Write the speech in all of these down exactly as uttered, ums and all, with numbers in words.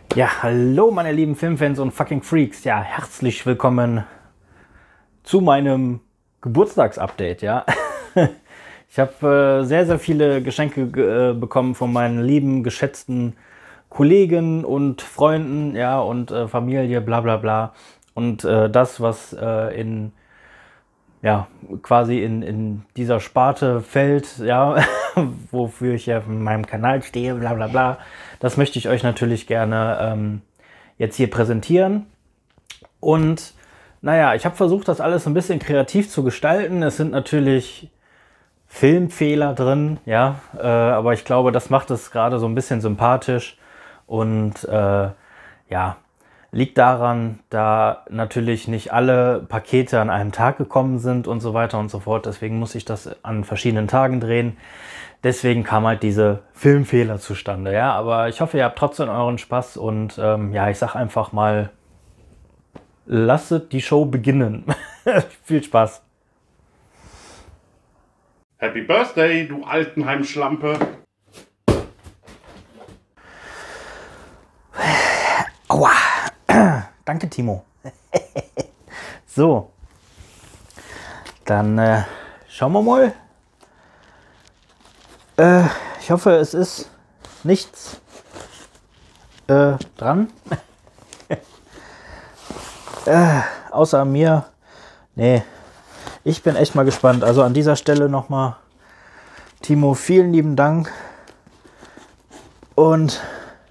Ja, hallo meine lieben Filmfans und fucking Freaks. Ja, herzlich willkommen zu meinem Geburtstagsupdate, ja. Ich habe äh, sehr, sehr viele Geschenke äh, bekommen von meinen lieben, geschätzten Kollegen und Freunden, ja, und äh, Familie, bla bla bla. Und äh, das, was äh, in, ja, quasi in, in dieser Sparte fällt, ja, wofür ich ja auf meinem Kanal stehe, bla bla bla, das möchte ich euch natürlich gerne ähm, jetzt hier präsentieren. Und naja, ich habe versucht, das alles ein bisschen kreativ zu gestalten. Es sind natürlich Filmfehler drin, ja, äh, aber ich glaube, das macht es gerade so ein bisschen sympathisch und äh, ja, liegt daran, da natürlich nicht alle Pakete an einem Tag gekommen sind und so weiter und so fort. Deswegen muss ich das an verschiedenen Tagen drehen. Deswegen kam halt diese Filmfehler zustande, ja. Aber ich hoffe, ihr habt trotzdem euren Spaß und ähm, ja, ich sag einfach mal, lasst die Show beginnen. Viel Spaß. Happy Birthday, du Altenheim-Schlampe. Aua. Danke, Timo. So. Dann äh, schauen wir mal. Äh, ich hoffe, es ist nichts äh, dran. äh, außer mir. Nee. Ich bin echt mal gespannt. Also an dieser Stelle nochmal, Timo, vielen lieben Dank. Und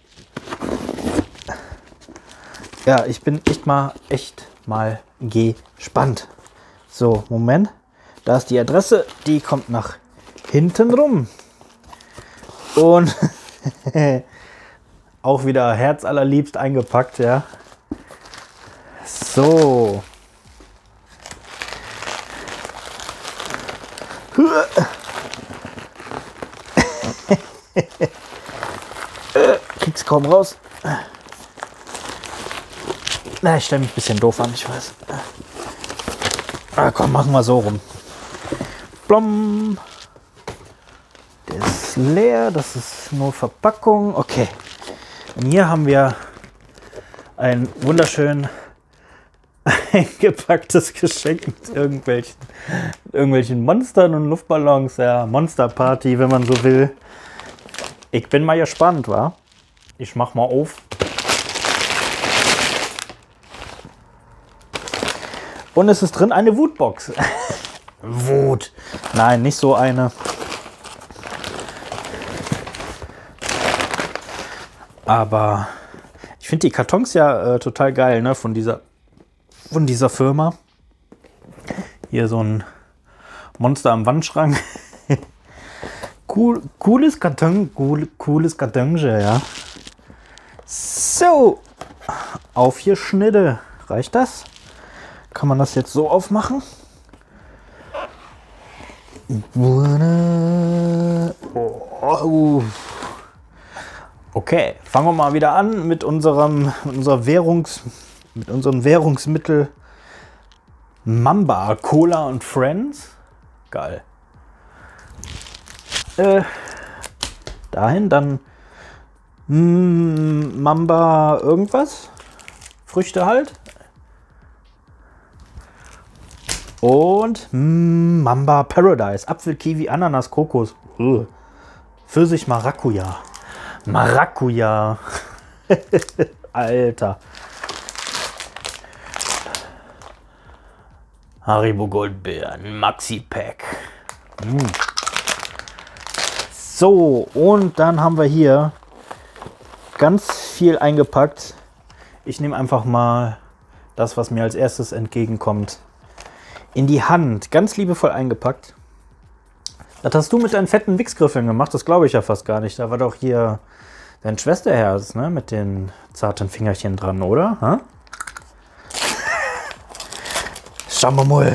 ja, ich bin echt mal, echt mal gespannt. So, Moment. Da ist die Adresse. Die kommt nach hinten rum. Und auch wieder herzallerliebst eingepackt, ja. So. Krieg's kaum raus. Na, ich stelle mich ein bisschen doof an, ich weiß. Ah, komm, machen wir so rum. Blom. Der ist leer, das ist nur Verpackung. Okay. Und hier haben wir ein wunderschön eingepacktes Geschenk mit irgendwelchen, irgendwelchen Monstern und Luftballons. Ja, Monsterparty, wenn man so will. Ich bin mal gespannt, wa? Ich mach mal auf. Und es ist drin eine Wutbox. Wut. Nein, nicht so eine. Aber ich finde die Kartons ja äh, total geil, ne? Von dieser, von dieser Firma. Hier so ein Monster am Wandschrank. Cool, cooles Karton, cool, cooles Kartonge, ja. So. Aufgeschnitte. Reicht das? Kann man das jetzt so aufmachen? Oh. Okay, fangen wir mal wieder an mit unserem mit unserer Währungs mit unserem Währungsmittel Mamba Cola und Friends. Geil. Äh, dahin dann mm, Mamba irgendwas. Früchte halt. Und mm, Mamba Paradise. Apfel, Kiwi, Ananas, Kokos. Uh. Pfirsich, Maracuja. Maracuja. Alter. Haribo Goldbeeren. Maxi Pack. Mm. So, und dann haben wir hier ganz viel eingepackt. Ich nehme einfach mal das, was mir als erstes entgegenkommt, in die Hand. Ganz liebevoll eingepackt. Das hast du mit deinen fetten Wichsgriffeln gemacht, das glaube ich ja fast gar nicht. Da war doch hier dein Schwesterherz, ne, mit den zarten Fingerchen dran, oder? Ha? Schauen wir mal.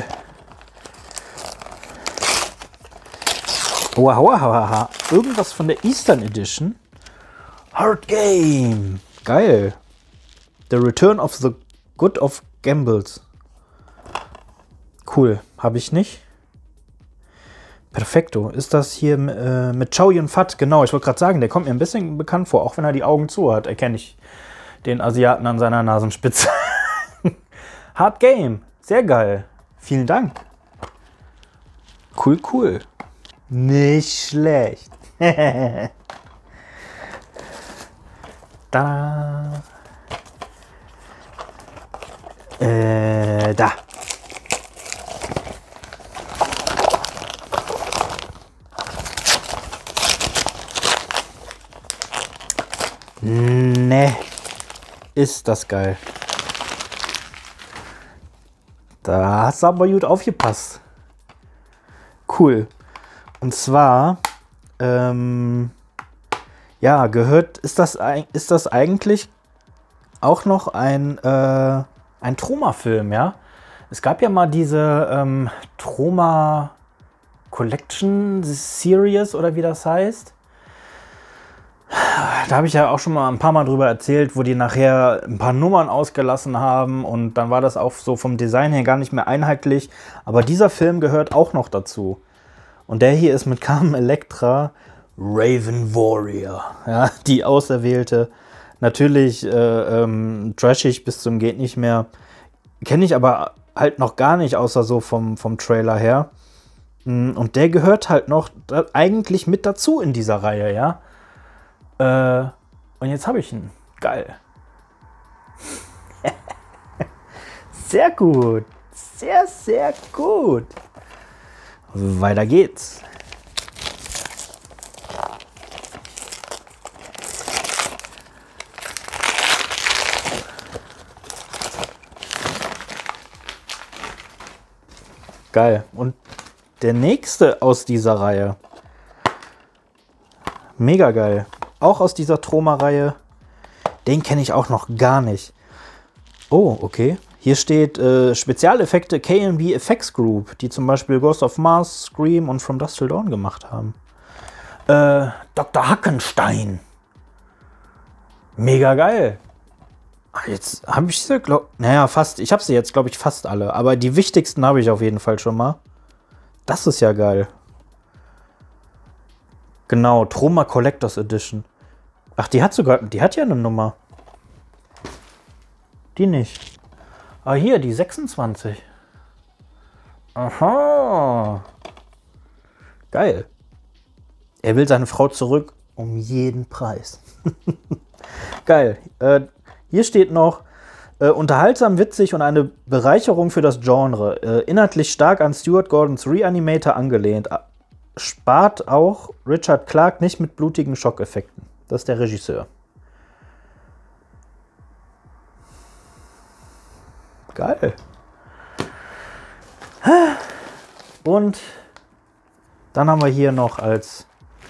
Wow, wow, wow. Irgendwas von der Eastern Edition. Hard Game. Geil. The Return of the Good of Gambles. Cool. Habe ich nicht. Perfekto. Ist das hier äh, mit Chow Yun Fat? Genau, ich wollte gerade sagen, der kommt mir ein bisschen bekannt vor, auch wenn er die Augen zu hat. Erkenne ich den Asiaten an seiner Nasenspitze. Hard Game. Sehr geil. Vielen Dank. Cool, cool. Nicht schlecht. Da. Äh, da. Ne. Ist das geil. Da hast du aber gut aufgepasst. Cool. Und zwar, ähm, ja, gehört, ist das, ist das eigentlich auch noch ein, äh, ein Troma-Film, ja? Es gab ja mal diese ähm, Troma Collection Series oder wie das heißt. Da habe ich ja auch schon mal ein paar Mal drüber erzählt, wo die nachher ein paar Nummern ausgelassen haben und dann war das auch so vom Design her gar nicht mehr einheitlich. Aber dieser Film gehört auch noch dazu. Und der hier ist mit Carmen Electra Raven Warrior, ja, die Auserwählte. Natürlich äh, ähm, trashig bis zum geht nicht mehr. Kenne ich aber halt noch gar nicht, außer so vom, vom Trailer her. Und der gehört halt noch da, eigentlich mit dazu in dieser Reihe, ja. Äh, und jetzt habe ich ihn. Geil. Sehr gut. Sehr, sehr gut. Weiter geht's. Geil. Und der nächste aus dieser Reihe. Mega geil. Auch aus dieser Troma-Reihe. Den kenne ich auch noch gar nicht. Oh, okay. Hier steht äh, Spezialeffekte K and B Effects Group, die zum Beispiel Ghost of Mars, Scream und From Dusk Till Dawn gemacht haben. Äh, Doktor Hackenstein. Mega geil. Jetzt habe ich sie, glaube naja, fast. Ich habe sie jetzt, glaube ich, fast alle. Aber die wichtigsten habe ich auf jeden Fall schon mal. Das ist ja geil. Genau, Troma Collectors Edition. Ach, die hat sogar, die hat ja eine Nummer. Die nicht. Ah, hier, die sechsundzwanzig. Aha. Geil. Er will seine Frau zurück um jeden Preis. Geil. Äh, hier steht noch, äh, unterhaltsam, witzig und eine Bereicherung für das Genre. Äh, inhaltlich stark an Stuart Gordons Reanimator angelehnt. Spart auch Richard Clark nicht mit blutigen Schockeffekten. Das ist der Regisseur. Geil. Und dann haben wir hier noch als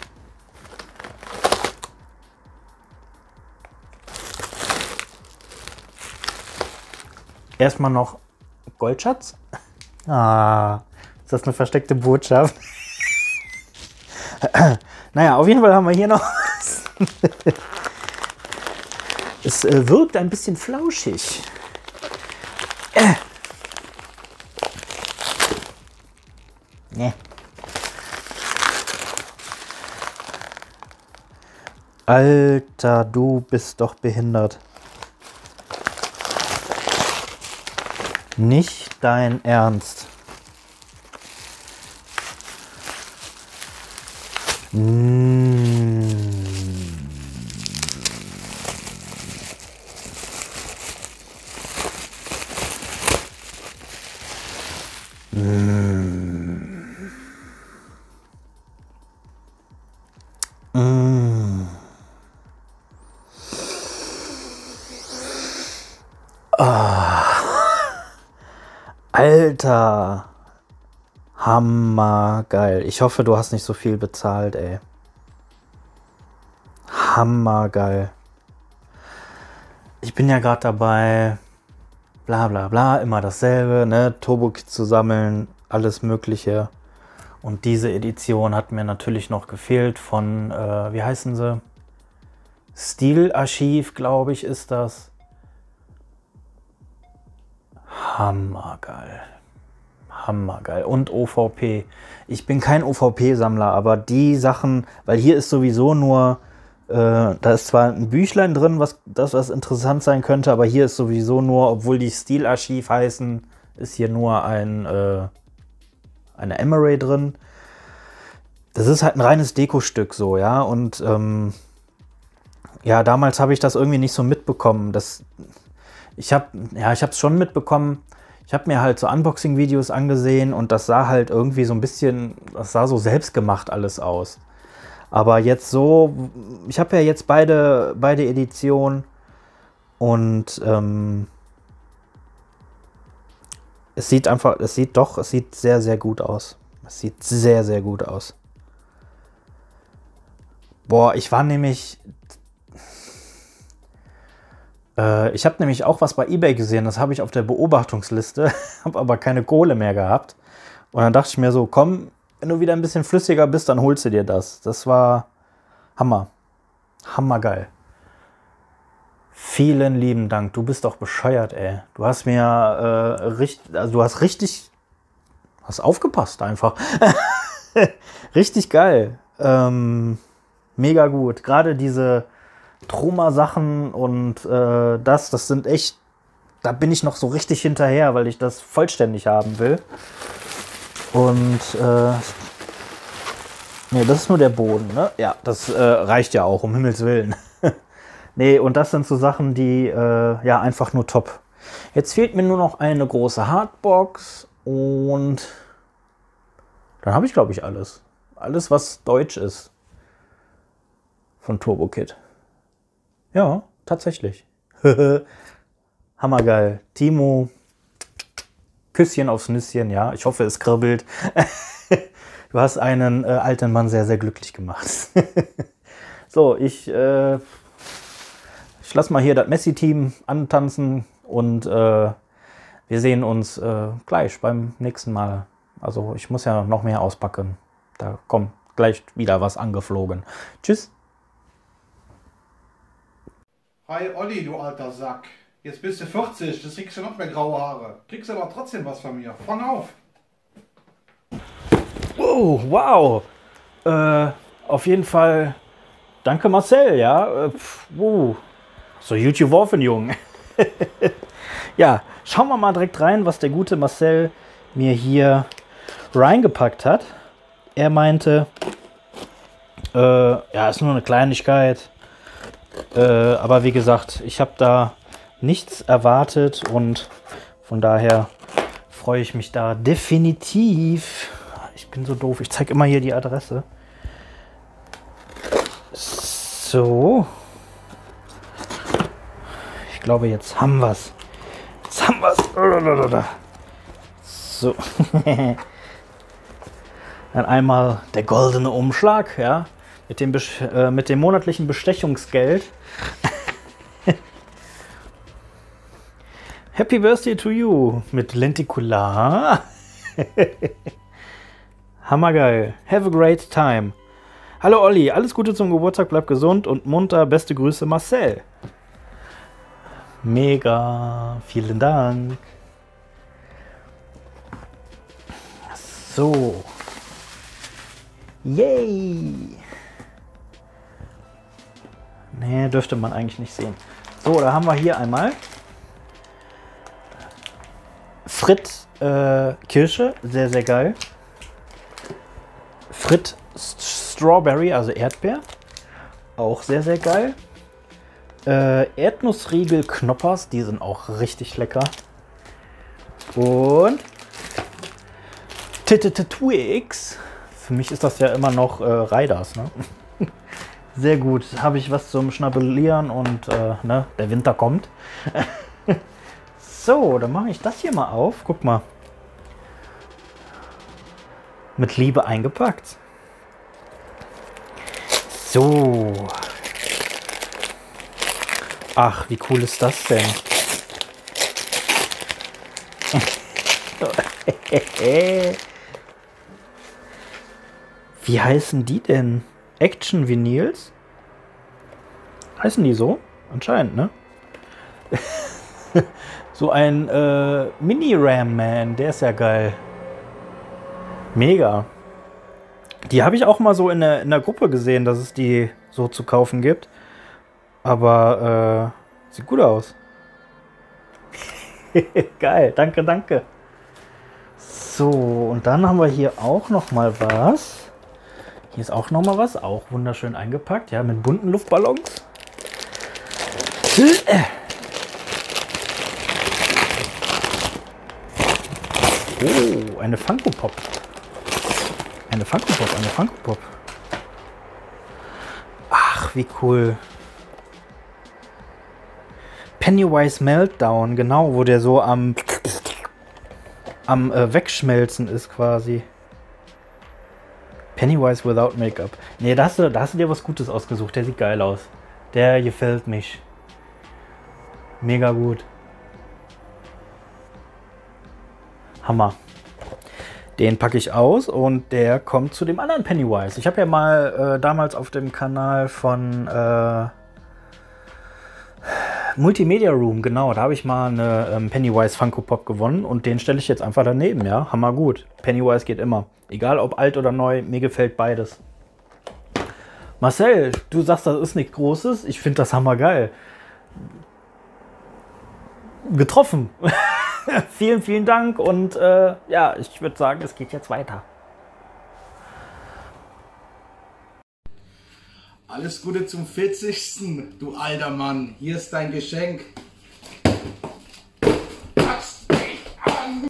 erstmal noch Goldschatz. Ah, ist das eine versteckte Botschaft? Naja, auf jeden Fall haben wir hier noch es äh, wirkt ein bisschen flauschig. Äh. Nee. Alter, du bist doch behindert. Nicht dein Ernst. Mm. Mm. Mm. Ah. Alter. Hammergeil. Ich hoffe, du hast nicht so viel bezahlt, ey. Hammergeil. Ich bin ja gerade dabei, bla bla bla, immer dasselbe, ne? Turbo-Kit zu sammeln, alles Mögliche. Und diese Edition hat mir natürlich noch gefehlt von, äh, wie heißen sie? Stilarchiv, glaube ich, ist das. Hammergeil. Hammergeil. Und O V P. Ich bin kein O V P-Sammler, aber die Sachen, weil hier ist sowieso nur Äh, da ist zwar ein Büchlein drin, was das was interessant sein könnte, aber hier ist sowieso nur, obwohl die Stilarchiv heißen, ist hier nur ein äh, eine Emery drin. Das ist halt ein reines Dekostück so, ja. Und ähm, ja, damals habe ich das irgendwie nicht so mitbekommen. Das, ich habe ja, ich habe es schon mitbekommen. Ich habe mir halt so Unboxing-Videos angesehen und das sah halt irgendwie so ein bisschen, das sah so selbstgemacht alles aus. Aber jetzt so, ich habe ja jetzt beide, beide Editionen und ähm, es sieht einfach, es sieht doch, es sieht sehr, sehr gut aus. Es sieht sehr, sehr gut aus. Boah, ich war nämlich, äh, ich habe nämlich auch was bei eBay gesehen, das habe ich auf der Beobachtungsliste, habe aber keine Kohle mehr gehabt. Und dann dachte ich mir so, komm, wenn du wieder ein bisschen flüssiger bist, dann holst du dir das. Das war Hammer. Hammergeil. Vielen lieben Dank. Du bist doch bescheuert, ey. Du hast mir äh, richtig, also du hast richtig, hast aufgepasst einfach. Richtig geil. Ähm, mega gut. Gerade diese Troma-Sachen und äh, das, das sind echt, da bin ich noch so richtig hinterher, weil ich das vollständig haben will. Und äh, nee, das ist nur der Boden, ne? Ja, das äh, reicht ja auch, um Himmels Willen. Nee, und das sind so Sachen, die äh, ja einfach nur top. Jetzt fehlt mir nur noch eine große Hardbox und dann habe ich, glaube ich, alles. Alles, was deutsch ist. Von Turbo Kid. Ja, tatsächlich. Hammergeil. Timo, Küsschen aufs Nüsschen, ja. Ich hoffe, es kribbelt. Du hast einen äh, alten Mann sehr, sehr glücklich gemacht. So, ich, äh, ich lasse mal hier das Messi-Team antanzen und äh, wir sehen uns äh, gleich beim nächsten Mal. Also ich muss ja noch mehr auspacken. Da kommt gleich wieder was angeflogen. Tschüss. Hi Olli, du alter Sack. Jetzt bist du vierzig, das kriegst du noch mehr graue Haare. Kriegst aber trotzdem was von mir. Fang auf. Oh, wow. Äh, auf jeden Fall danke Marcel, ja. Äh, pf, uh. So YouTube Waffen, Jungen. Ja, schauen wir mal direkt rein, was der gute Marcel mir hier reingepackt hat. Er meinte, äh, ja, ist nur eine Kleinigkeit. Äh, aber wie gesagt, ich habe da nichts erwartet und von daher freue ich mich da definitiv. Ich bin so doof, ich zeige immer hier die Adresse. So. Ich glaube, jetzt haben wir es. Jetzt haben wir es. So. Dann einmal der goldene Umschlag, ja, mit dem, äh, mit dem monatlichen Bestechungsgeld. Happy Birthday to you mit Lentikular. Hammergeil. Have a great time. Hallo Olli, alles Gute zum Geburtstag, bleib gesund und munter. Beste Grüße Marcel. Mega, vielen Dank. So. Yay. Nee, dürfte man eigentlich nicht sehen. So, da haben wir hier einmal Fritt äh, Kirsche, sehr, sehr geil. Fritt Strawberry, also Erdbeer, auch sehr, sehr geil. Äh, Erdnussriegel Knoppers, die sind auch richtig lecker. Und Twix. Für mich ist das ja immer noch äh, Riders, ne? Sehr gut. Habe ich was zum Schnabulieren und äh, ne, der Winter kommt. So, dann mache ich das hier mal auf. Guck mal. Mit Liebe eingepackt. So. Ach, wie cool ist das denn? Wie heißen die denn? Action Vinyls? Heißen die so? Anscheinend, ne? So ein äh, Mini-Ram-Man, der ist ja geil. Mega. Die habe ich auch mal so in der, in der Gruppe gesehen, dass es die so zu kaufen gibt. Aber äh, sieht gut aus. Geil, danke, danke. So, und dann haben wir hier auch noch mal was. Hier ist auch noch mal was, auch wunderschön eingepackt, ja, mit bunten Luftballons. Oh, eine Funko Pop. Eine Funko Pop, eine Funko Pop. Ach, wie cool. Pennywise Meltdown, genau, wo der so am, am äh, Wegschmelzen ist quasi. Pennywise without Make-up. Nee, da hast, du, da hast du dir was Gutes ausgesucht. Der sieht geil aus. Der gefällt mich. Mega gut. Hammer. Den packe ich aus und der kommt zu dem anderen Pennywise. Ich habe ja mal äh, damals auf dem Kanal von äh, Multimedia Room, genau, da habe ich mal eine ähm, Pennywise Funko Pop gewonnen und den stelle ich jetzt einfach daneben, ja. Hammer gut. Pennywise geht immer. Egal ob alt oder neu, mir gefällt beides. Marcel, du sagst, das ist nichts Großes. Ich finde das hammergeil. Getroffen. Vielen, vielen Dank und äh, ja, ich würde sagen, es geht jetzt weiter. Alles Gute zum vierzigsten du alter Mann. Hier ist dein Geschenk. Packst mich an.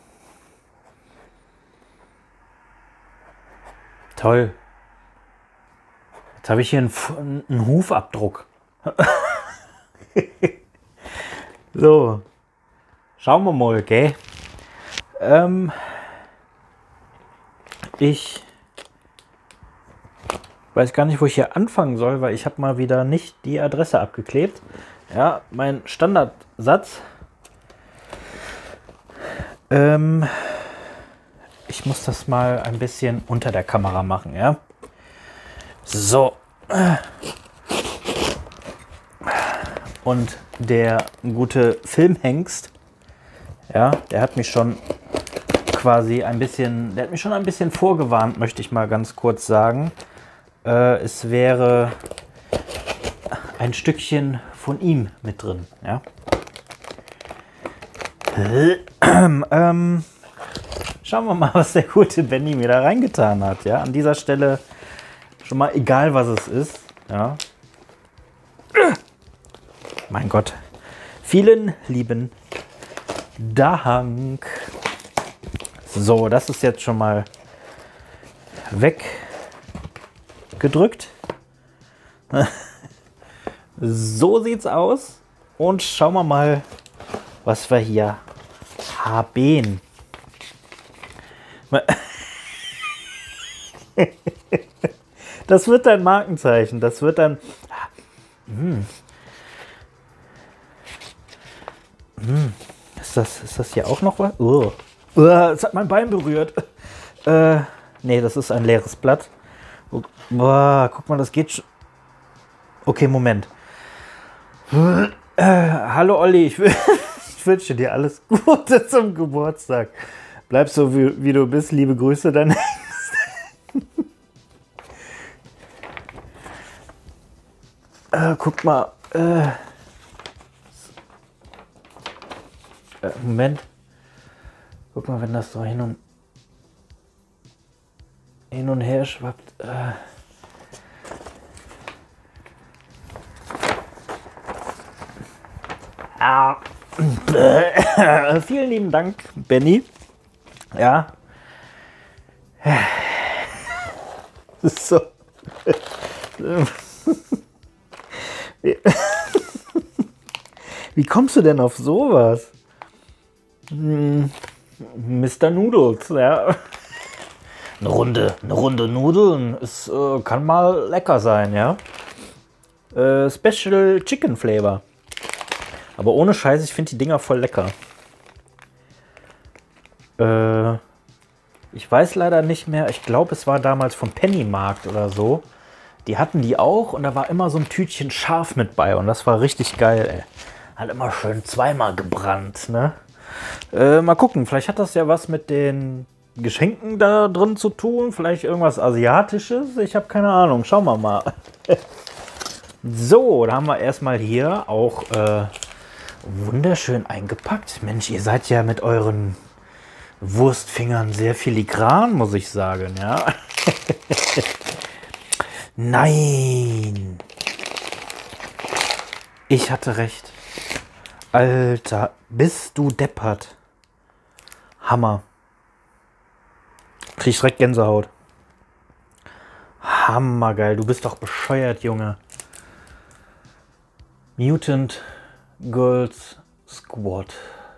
Toll. Jetzt habe ich hier einen, einen Hufabdruck. So. Schauen wir mal, gell? Ähm, ich weiß gar nicht, wo ich hier anfangen soll, weil ich habe mal wieder nicht die Adresse abgeklebt. Ja, mein Standardsatz. Ähm, ich muss das mal ein bisschen unter der Kamera machen, ja? So. Und der gute Filmhengst, ja, der hat mich schon quasi ein bisschen, der hat mich schon ein bisschen vorgewarnt, möchte ich mal ganz kurz sagen. Äh, es wäre ein Stückchen von ihm mit drin, ja. Ähm, schauen wir mal, was der gute Benny mir da reingetan hat, ja. An dieser Stelle schon mal egal, was es ist, ja. Mein Gott. Vielen lieben Dank. So, das ist jetzt schon mal weggedrückt. So sieht's aus. Und schauen wir mal, was wir hier haben. Das wird ein Markenzeichen. Das wird dann... Hm. Hm. Ist das, ist das hier auch noch was? Oh. Oh, es hat mein Bein berührt. Äh, nee, das ist ein leeres Blatt. Oh, boah, guck mal, das geht schon. Okay, Moment. Äh, hallo Olli, ich, ich wünsche dir alles Gute zum Geburtstag. Bleib so, wie, wie du bist. Liebe Grüße, dein Hengst. äh, guck mal. Äh, Moment. Guck mal, wenn das so hin und hin und her schwappt. Äh. Ah. Äh. Vielen lieben Dank, Benny. Ja. So. Wie kommst du denn auf sowas? Hm, Mister Noodles, ja. Eine Runde, eine Runde Nudeln. Es äh, kann mal lecker sein, ja. Äh, Special Chicken Flavor. Aber ohne Scheiß, ich finde die Dinger voll lecker. Äh, ich weiß leider nicht mehr, ich glaube, es war damals vom Pennymarkt oder so. Die hatten die auch und da war immer so ein Tütchen scharf mit bei und das war richtig geil, ey. Hat immer schön zweimal gebrannt, ne? Äh, mal gucken, vielleicht hat das ja was mit den Geschenken da drin zu tun. Vielleicht irgendwas Asiatisches. Ich habe keine Ahnung. Schauen wir mal. So, da haben wir erstmal hier auch äh, wunderschön eingepackt. Mensch, ihr seid ja mit euren Wurstfingern sehr filigran, muss ich sagen, ja. Nein. Ich hatte recht. Alter, bist du deppert. Hammer. Krieg ich direkt Gänsehaut. Hammergeil. Du bist doch bescheuert, Junge. Mutant Girls Squad.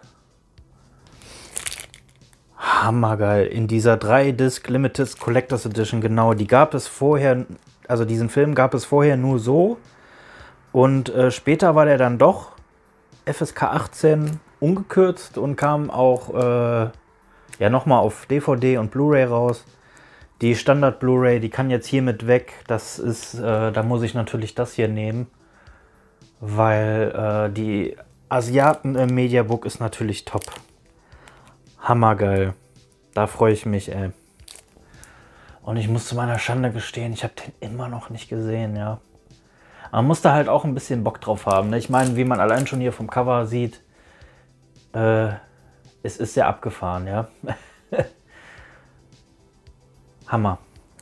Hammergeil. In dieser drei Disc Limited Collectors Edition, genau. Die gab es vorher, also diesen Film gab es vorher nur so. Und äh, später war der dann doch F S K achtzehn ungekürzt und kam auch äh, ja nochmal auf D V D und Blu-ray raus. Die Standard Blu-ray, die kann jetzt hiermit weg. Das ist, äh, da muss ich natürlich das hier nehmen, weil äh, die Asiaten im Mediabook ist natürlich top. Hammergeil. Da freue ich mich, ey. Und ich muss zu meiner Schande gestehen, ich habe den immer noch nicht gesehen, ja. Man muss da halt auch ein bisschen Bock drauf haben. Ne? Ich meine, wie man allein schon hier vom Cover sieht, äh, es ist sehr abgefahren, ja. Hammer.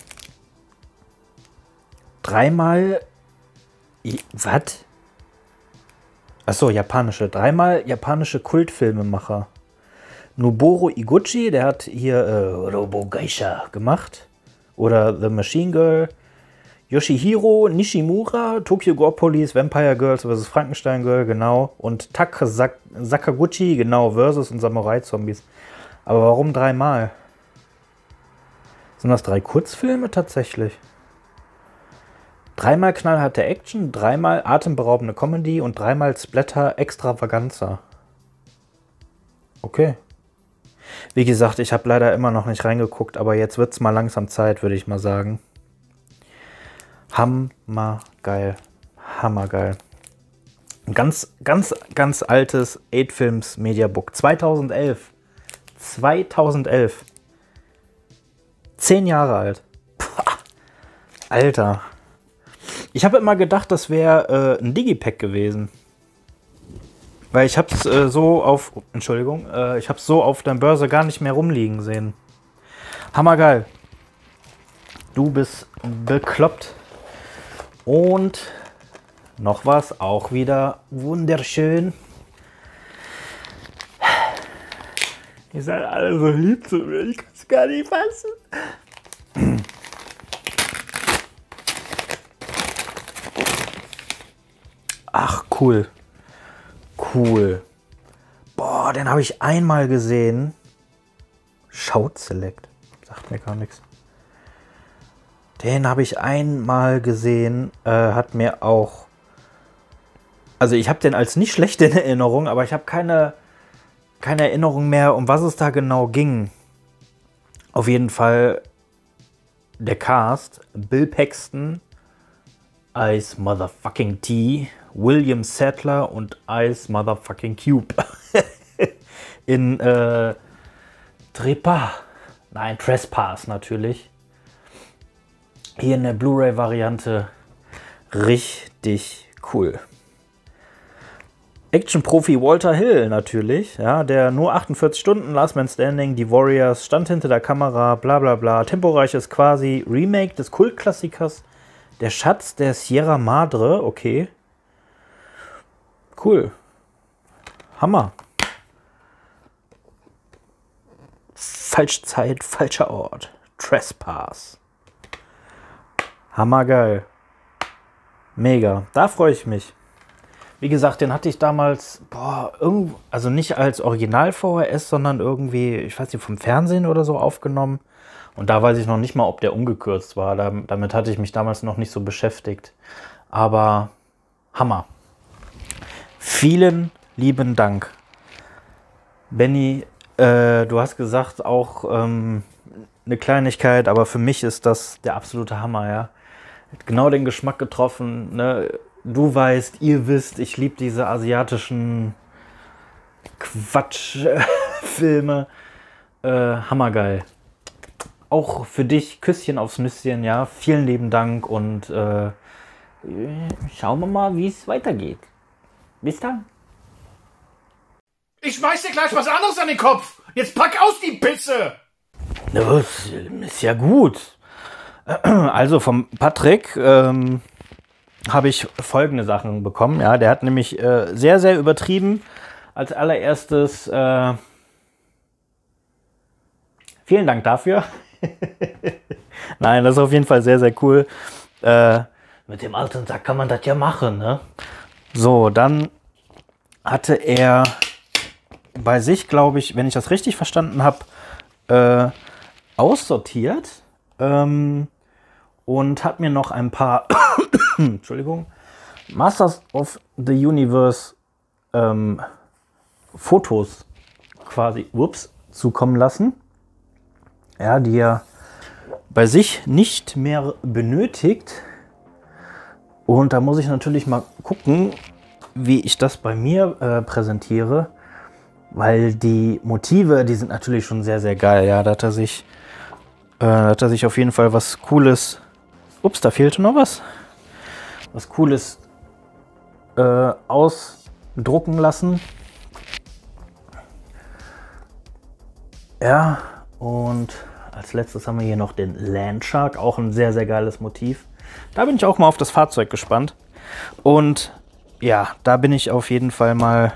Dreimal... Was? Achso, japanische. Dreimal japanische Kultfilmemacher. Noboru Iguchi, der hat hier äh, Robo Geisha gemacht. Oder The Machine Girl. Yoshihiro Nishimura, Tokyo Gore Police, Vampire Girls versus Frankenstein Girl, genau. Und Tak Sak Sakaguchi, genau, versus und Samurai Zombies. Aber warum dreimal? Sind das drei Kurzfilme tatsächlich? Dreimal knallharte Action, dreimal atemberaubende Comedy und dreimal Splatter Extravaganza. Okay. Wie gesagt, ich habe leider immer noch nicht reingeguckt, aber jetzt wird es mal langsam Zeit, würde ich mal sagen. Hammergeil. Hammergeil. Ein ganz, ganz, ganz altes acht Films Mediabook. zweitausendelf. zweitausendelf. Zehn Jahre alt. Puh, Alter. Ich habe immer gedacht, das wäre äh, ein Digipack gewesen. Weil ich habe es äh, so auf... Entschuldigung. Äh, ich habe es so auf der Börse gar nicht mehr rumliegen sehen. Hammergeil. Du bist bekloppt. Und noch was, auch wieder wunderschön. Ihr seid alle so lieb zu mir, ich kann es gar nicht fassen. Ach, cool. Cool. Boah, den habe ich einmal gesehen. Shout Select. Sagt mir gar nichts. Den habe ich einmal gesehen, äh, hat mir auch, also ich habe den als nicht schlecht in Erinnerung, aber ich habe keine, keine Erinnerung mehr, um was es da genau ging. Auf jeden Fall der Cast, Bill Paxton als Motherfucking T, William Sadler und als Motherfucking Cube. In äh, Trepa, nein, Trespass natürlich. Hier in der Blu-ray-Variante richtig cool. Action-Profi Walter Hill natürlich, ja, der nur achtundvierzig Stunden, Last Man Standing, die Warriors, stand hinter der Kamera, bla bla bla. Temporeiches quasi Remake des Kultklassikers Der Schatz der Sierra Madre, okay. Cool. Hammer. Falsche Zeit, falscher Ort. Trespass. Hammergeil. Mega. Da freue ich mich. Wie gesagt, den hatte ich damals, boah, irgendwo, also nicht als Original-V H S, sondern irgendwie, ich weiß nicht, vom Fernsehen oder so aufgenommen. Und da weiß ich noch nicht mal, ob der umgekürzt war. Da, damit hatte ich mich damals noch nicht so beschäftigt. Aber Hammer. Vielen lieben Dank. Benny, äh, du hast gesagt, auch ähm, eine Kleinigkeit, aber für mich ist das der absolute Hammer, ja. Hat genau den Geschmack getroffen, ne? Du weißt, ihr wisst, ich liebe diese asiatischen Quatschfilme. Äh, hammergeil. Auch für dich, Küsschen aufs Nüsschen, ja. Vielen lieben Dank und äh, schauen wir mal, wie es weitergeht. Bis dann. Ich schmeiß dir gleich was anderes an den Kopf. Jetzt pack aus die Pisse. Das ist ja gut. Also vom Patrick ähm, habe ich folgende Sachen bekommen. Ja, der hat nämlich äh, sehr, sehr übertrieben. Als allererstes äh, vielen Dank dafür. Nein, das ist auf jeden Fall sehr, sehr cool. Äh, mit dem alten Sack kann man das ja machen, ne? So, dann hatte er bei sich, glaube ich, wenn ich das richtig verstanden habe, äh, aussortiert ähm, und hat mir noch ein paar Entschuldigung, Masters of the Universe ähm, Fotos quasi ups, zukommen lassen. Ja, die er bei sich nicht mehr benötigt. Und da muss ich natürlich mal gucken, wie ich das bei mir äh, präsentiere. Weil die Motive, die sind natürlich schon sehr, sehr geil. Ja, da hat er sich, äh, da hat er sich auf jeden Fall was Cooles. Ups, da fehlte noch was. Was Cooles äh, ausdrucken lassen. Ja, und als letztes haben wir hier noch den Landshark. Auch ein sehr, sehr geiles Motiv. Da bin ich auch mal auf das Fahrzeug gespannt. Und ja, da bin ich auf jeden Fall mal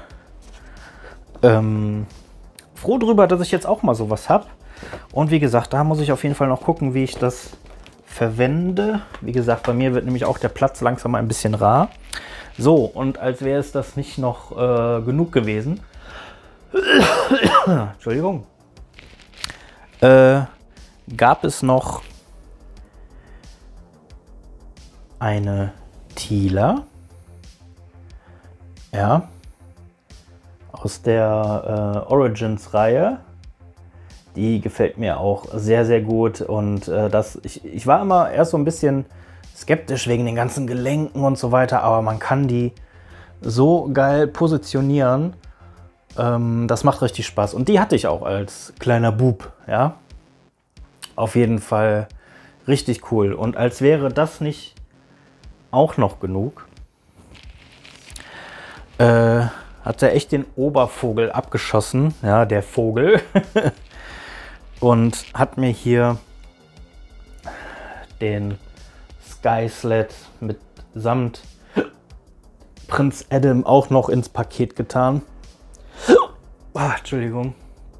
Ähm, froh drüber, dass ich jetzt auch mal sowas habe. Und wie gesagt, da muss ich auf jeden Fall noch gucken, wie ich das verwende. Wie gesagt, bei mir wird nämlich auch der Platz langsam mal ein bisschen rar. So, und als wäre es das nicht noch äh, genug gewesen. Entschuldigung. Äh, gab es noch eine Tila. Ja. Aus der äh, Origins-Reihe. Die gefällt mir auch sehr, sehr gut. Und äh, das, ich, ich war immer erst so ein bisschen skeptisch wegen den ganzen Gelenken und so weiter, aber man kann die so geil positionieren. Ähm, das macht richtig Spaß. Und die hatte ich auch als kleiner Bub. Ja? Auf jeden Fall richtig cool. Und als wäre das nicht auch noch genug, äh, hat er echt den Obervogel abgeschossen, ja, der Vogel, und hat mir hier den Sky Sled mit samt Prinz Adam auch noch ins Paket getan. Oh, Entschuldigung.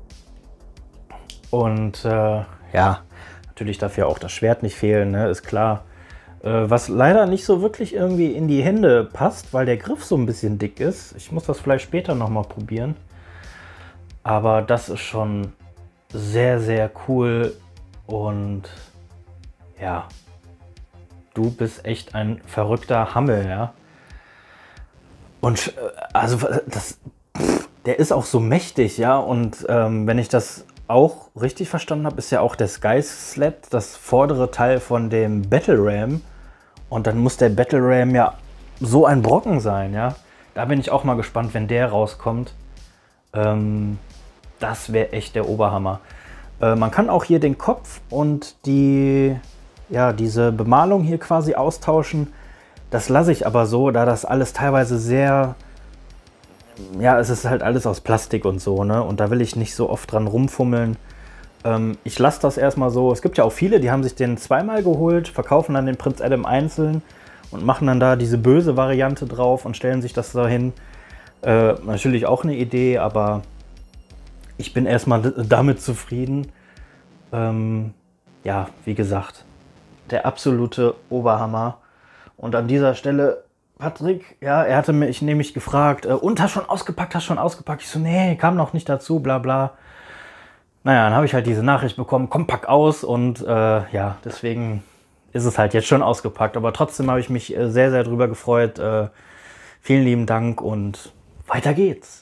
Und äh, ja, natürlich darf ja auch das Schwert nicht fehlen, ne, ist klar. Was leider nicht so wirklich irgendwie in die Hände passt, weil der Griff so ein bisschen dick ist. Ich muss das vielleicht später nochmal probieren. Aber das ist schon sehr, sehr cool. Und ja, du bist echt ein verrückter Hammel, ja. Und also das, der ist auch so mächtig, ja. Und ähm, wenn ich das auch richtig verstanden habe, ist ja auch der Sky Sled das vordere Teil von dem Battle Ram. Und dann muss der Battle Ram ja so ein Brocken sein, ja. Da bin ich auch mal gespannt, wenn der rauskommt. Ähm, das wäre echt der Oberhammer. Äh, man kann auch hier den Kopf und die, ja, diese Bemalung hier quasi austauschen. Das lasse ich aber so, da das alles teilweise sehr, ja, es ist halt alles aus Plastik und so, ne? Und da will ich nicht so oft dran rumfummeln. Ähm, ich lasse das erstmal so. Es gibt ja auch viele, die haben sich den zweimal geholt, verkaufen dann den Prinz Adam einzeln und machen dann da diese böse Variante drauf und stellen sich das da hin. Äh, natürlich auch eine Idee, aber ich bin erstmal damit zufrieden. Ähm, ja, wie gesagt, der absolute Oberhammer. Und an dieser Stelle, Patrick, ja, er hatte mich nämlich gefragt, äh, und hast schon ausgepackt, hast schon ausgepackt? Ich so, nee, kam noch nicht dazu, bla bla. Naja, dann habe ich halt diese Nachricht bekommen, komm, pack aus. Und äh, ja, deswegen ist es halt jetzt schon ausgepackt. Aber trotzdem habe ich mich äh, sehr, sehr drüber gefreut. Äh, vielen lieben Dank und weiter geht's.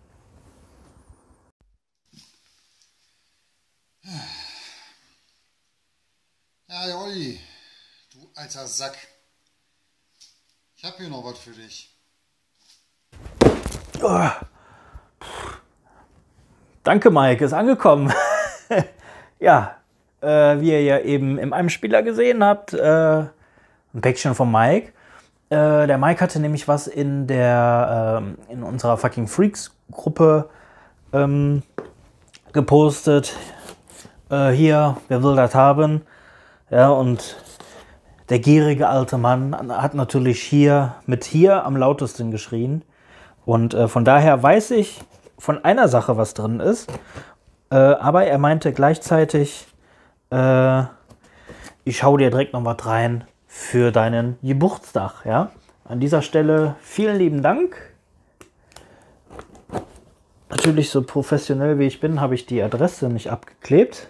Ja, der Olli, du alter Sack. Ich habe hier noch was für dich. Oh. Danke, Mike, ist angekommen. Ja, äh, wie ihr ja eben im Einspieler gesehen habt, äh, ein Päckchen von Mike. Äh, der Mike hatte nämlich was in der ähm, in unserer fucking Freaks-Gruppe ähm, gepostet. Äh, hier, wer will das haben? Ja, und der gierige alte Mann hat natürlich hier mit hier am lautesten geschrien. Und äh, von daher weiß ich von einer Sache, was drin ist. Äh, aber er meinte gleichzeitig, äh, ich hau dir direkt noch was rein für deinen Geburtstag. Ja? An dieser Stelle vielen lieben Dank. Natürlich, so professionell wie ich bin, habe ich die Adresse nicht abgeklebt.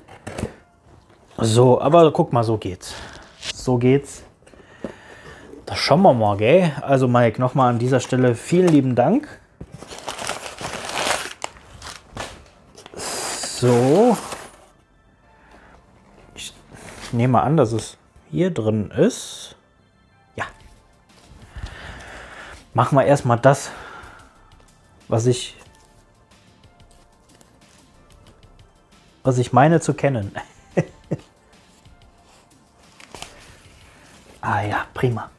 So, aber guck mal, so geht's. So geht's. Das schauen wir mal, gell? Also Mike, nochmal an dieser Stelle vielen lieben Dank. So. Ich nehme an, dass es hier drin ist. Ja. Machen wir erstmal das, was ich, was ich meine zu kennen. Ah ja, prima.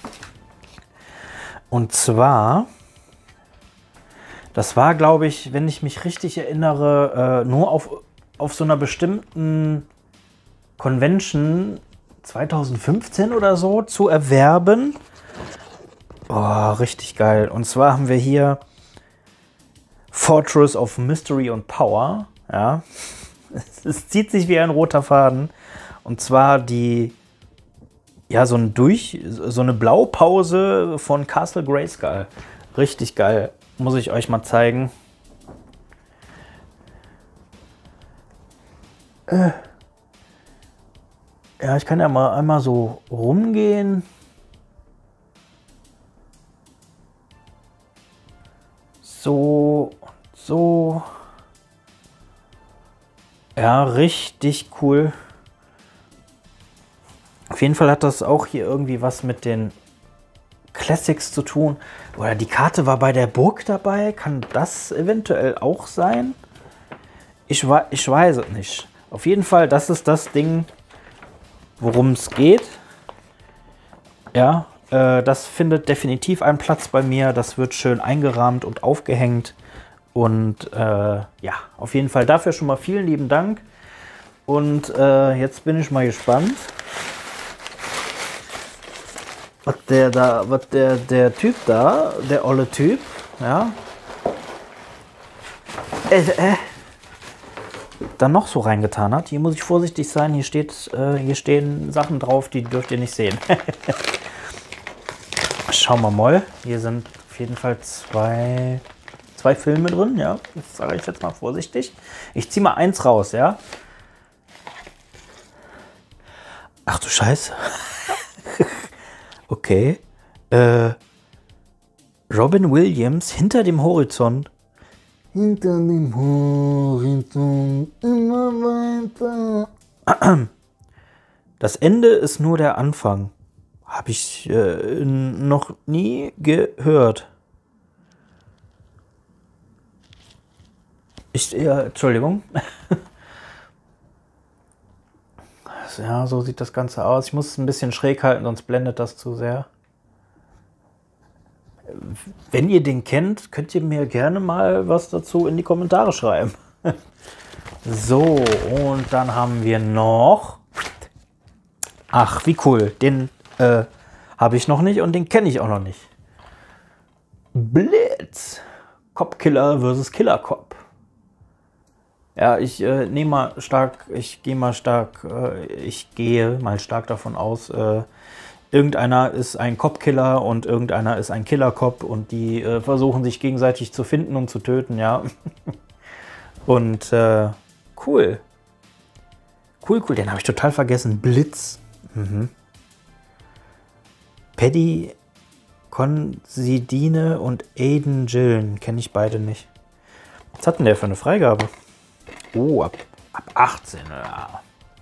Und zwar, das war, glaube ich, wenn ich mich richtig erinnere, äh, nur auf, auf so einer bestimmten Convention zwanzig fünfzehn oder so zu erwerben. Oh, richtig geil. Und zwar haben wir hier Fortress of Mystery und Power. Ja, es zieht sich wie ein roter Faden. Und zwar die Ja, so, ein Durch, so eine Blaupause von Castle Grayskull. Richtig geil. Muss ich euch mal zeigen. Äh. Ja, ich kann ja mal einmal so rumgehen. So und so. Ja, richtig cool. Auf jeden Fall hat das auch hier irgendwie was mit den Classics zu tun. Oder die Karte war bei der Burg dabei. Kann das eventuell auch sein? Ich, ich weiß es nicht. Auf jeden Fall, das ist das Ding, worum es geht. Ja, äh, das findet definitiv einen Platz bei mir. Das wird schön eingerahmt und aufgehängt. Und äh, ja, auf jeden Fall dafür schon mal vielen lieben Dank. Und äh, jetzt bin ich mal gespannt, was der da, was der, der Typ da, der olle Typ, ja, äh, äh, dann noch so reingetan hat. Hier muss ich vorsichtig sein, hier steht, äh, hier stehen Sachen drauf, die dürft ihr nicht sehen. Schauen wir mal, hier sind auf jeden Fall zwei, zwei Filme drin, ja, das sage ich jetzt mal vorsichtig. Ich ziehe mal eins raus, ja. Ach du Scheiße. Okay. Äh, Robin Williams, Hinter dem Horizont. Hinter dem Horizont, immer weiter. Das Ende ist nur der Anfang. Habe ich äh, noch nie gehört. Ich, ja, Entschuldigung. Ja, so sieht das Ganze aus. Ich muss es ein bisschen schräg halten, sonst blendet das zu sehr. Wenn ihr den kennt, könnt ihr mir gerne mal was dazu in die Kommentare schreiben. So, und dann haben wir noch... Ach, wie cool. Den äh, habe ich noch nicht und den kenne ich auch noch nicht. Blitz. Cop Killer versus Killer Cop. Ja, ich äh, nehme mal stark, ich gehe mal stark, äh, ich gehe mal stark davon aus, äh, irgendeiner ist ein Cop-Killer und irgendeiner ist ein Killer-Cop und die äh, versuchen sich gegenseitig zu finden und zu töten, ja. Und äh, cool. Cool, cool, den habe ich total vergessen. Blitz. Mhm. Paddy Considine und Aiden Gillen kenne ich beide nicht. Was hat denn der für eine Freigabe? Oh, ab, ab achtzehn, ja.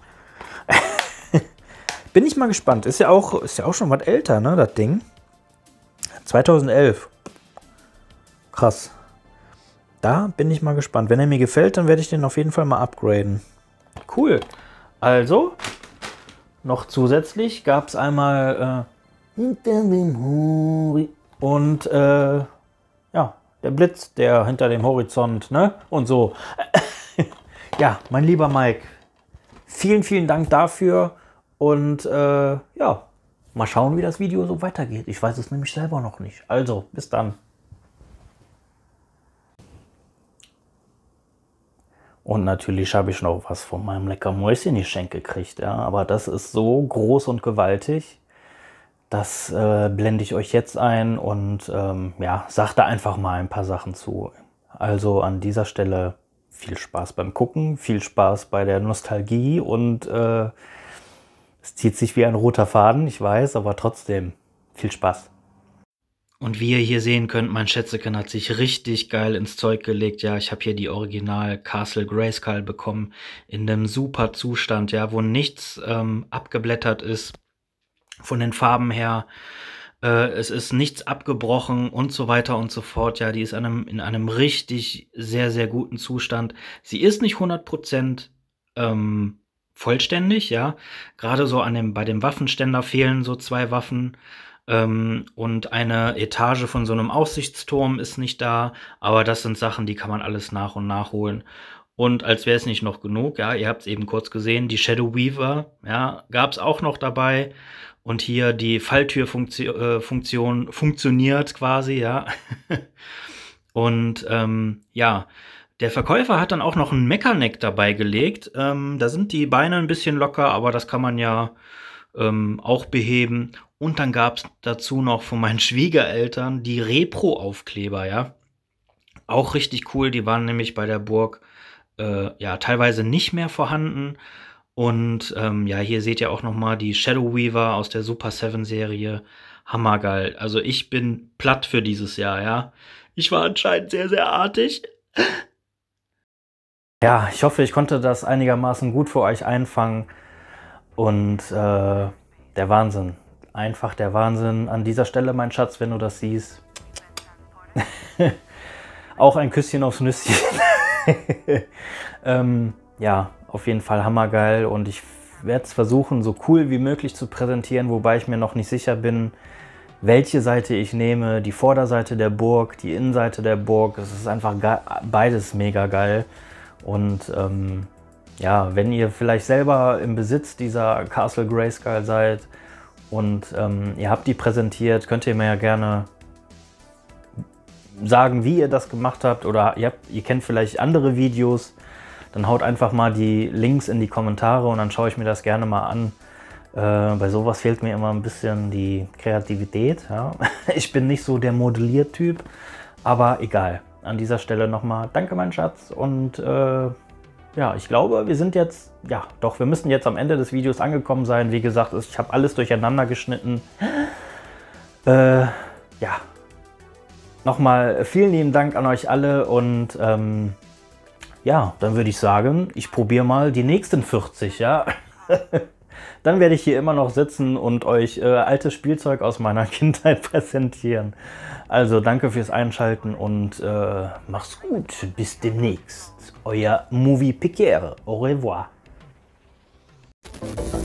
Bin ich mal gespannt. Ist ja auch, ist ja auch schon was älter, ne, das Ding. zweitausendelf. Krass. Da bin ich mal gespannt. Wenn er mir gefällt, dann werde ich den auf jeden Fall mal upgraden. Cool. Also, noch zusätzlich gab es einmal Hinter dem Horizont. Und äh, ja, der Blitz, der hinter dem Horizont, ne? Und so. Ja, mein lieber Mike, vielen, vielen Dank dafür. Und äh, ja, mal schauen, wie das Video so weitergeht. Ich weiß es nämlich selber noch nicht. Also, bis dann. Und natürlich habe ich noch was von meinem lecker Mäuschen-Geschenk gekriegt. Ja? Aber das ist so groß und gewaltig. Das äh, blende ich euch jetzt ein und ähm, ja, sag da einfach mal ein paar Sachen zu. Also an dieser Stelle viel Spaß beim Gucken, viel Spaß bei der Nostalgie und äh, es zieht sich wie ein roter Faden, ich weiß, aber trotzdem viel Spaß. Und wie ihr hier sehen könnt, mein Schätzeken hat sich richtig geil ins Zeug gelegt. Ja, ich habe hier die Original Castle Grayskull bekommen in einem super Zustand, ja, wo nichts ähm, abgeblättert ist. Von den Farben her, äh, es ist nichts abgebrochen und so weiter und so fort. Ja, die ist in einem, in einem richtig sehr, sehr guten Zustand. Sie ist nicht hundert Prozent ähm, vollständig, ja. Gerade so an dem, bei dem Waffenständer fehlen so zwei Waffen. Ähm, und eine Etage von so einem Aussichtsturm ist nicht da. Aber das sind Sachen, die kann man alles nach und nach holen. Und als wäre es nicht noch genug, ja, ihr habt es eben kurz gesehen, die Shadow Weaver, ja, gab es auch noch dabei. Und hier die Falltürfunktion äh, Funktion funktioniert quasi, ja. Und ähm, ja, der Verkäufer hat dann auch noch einen Mechaneck dabei gelegt. Ähm, da sind die Beine ein bisschen locker, aber das kann man ja ähm, auch beheben. Und dann gab es dazu noch von meinen Schwiegereltern die Repro-Aufkleber, ja. Auch richtig cool, die waren nämlich bei der Burg äh, ja teilweise nicht mehr vorhanden. Und ähm, ja, hier seht ihr auch noch mal die Shadow Weaver aus der Super seven Serie. Hammergeil. Also ich bin platt für dieses Jahr, ja. Ich war anscheinend sehr, sehr artig. Ja, ich hoffe, ich konnte das einigermaßen gut für euch einfangen. Und äh, der Wahnsinn. Einfach der Wahnsinn. An dieser Stelle, mein Schatz, wenn du das siehst. Auch ein Küsschen aufs Nüsschen. ähm, ja, auf jeden Fall hammergeil und ich werde es versuchen, so cool wie möglich zu präsentieren, wobei ich mir noch nicht sicher bin, welche Seite ich nehme. Die Vorderseite der Burg, die Innenseite der Burg. Es ist einfach beides mega geil. Und ähm, ja, wenn ihr vielleicht selber im Besitz dieser Castle Grayskull seid und ähm, ihr habt die präsentiert, könnt ihr mir ja gerne sagen, wie ihr das gemacht habt, oder ihr, habt, ihr kennt vielleicht andere Videos, dann haut einfach mal die Links in die Kommentare und dann schaue ich mir das gerne mal an. Äh, bei sowas fehlt mir immer ein bisschen die Kreativität. Ja. Ich bin nicht so der Modelliertyp, aber egal. An dieser Stelle nochmal danke, mein Schatz. Und äh, ja, ich glaube, wir sind jetzt, ja doch, wir müssen jetzt am Ende des Videos angekommen sein. Wie gesagt, ich habe alles durcheinander geschnitten. Äh, ja. Nochmal vielen lieben Dank an euch alle und ähm, ja, dann würde ich sagen, ich probiere mal die nächsten vierzig, ja. Dann werde ich hier immer noch sitzen und euch äh, altes Spielzeug aus meiner Kindheit präsentieren. Also danke fürs Einschalten und äh, macht's gut. Bis demnächst. Euer Movie Piquere. Au revoir.